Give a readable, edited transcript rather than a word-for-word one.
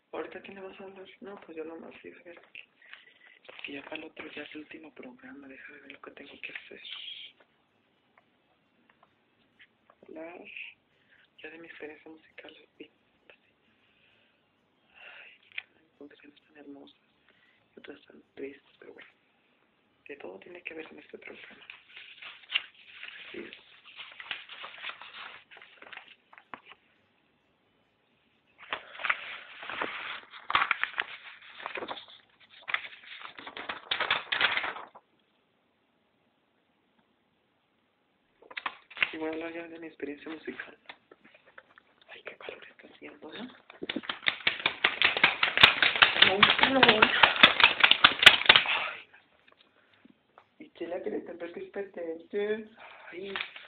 ¿Ahorita quién le vas a hablar? No, pues yo nomás sí, a ver. Si ya para el otro ya es el último programa, déjame ver lo que tengo que hacer. Hablar ya de mi experiencia musical. Sí. Ay, canciones tan hermosas, otras tan tristes, pero bueno. De todo tiene que ver en este programa. Así es. Y voy a hablar ya de mi experiencia musical. Ay, qué calor está haciendo, ¿no? Un calor. Ay. Y Chela que le tendré que expectante. Ay.